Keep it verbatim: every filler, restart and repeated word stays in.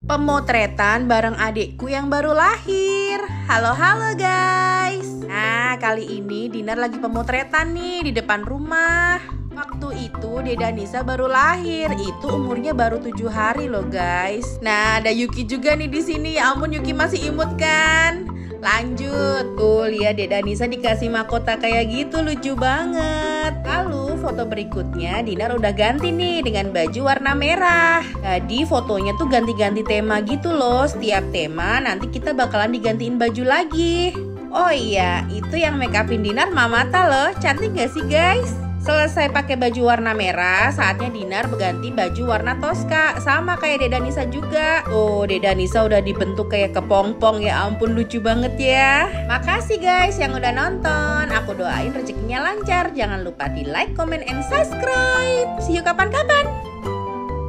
Pemotretan bareng adikku yang baru lahir. Halo-halo guys. Nah, kali ini Dinar lagi pemotretan nih di depan rumah. Waktu itu Deda Nisa baru lahir. Itu umurnya baru tujuh hari loh guys. Nah, ada Yuki juga nih di sini. Ya ampun, Yuki masih imut kan? Lanjut. Tuh, lihat Deda Nisa dikasih mahkota kayak gitu, lucu banget. Lalu foto berikutnya Dinar udah ganti nih dengan baju warna merah. Jadi fotonya tuh ganti-ganti tema gitu loh. Setiap tema nanti kita bakalan digantiin baju lagi. Oh iya, itu yang make upin Dinar Mamata loh. Cantik gak sih guys? Selesai pakai baju warna merah, saatnya Dinar berganti baju warna Tosca. Sama kayak Deda Nisa juga. Oh, Deda Nisa udah dibentuk kayak kepompong. Ya ampun, lucu banget ya. Makasih guys yang udah nonton. Aku doain rezekinya lancar. Jangan lupa di like, comment, and subscribe. See you kapan-kapan.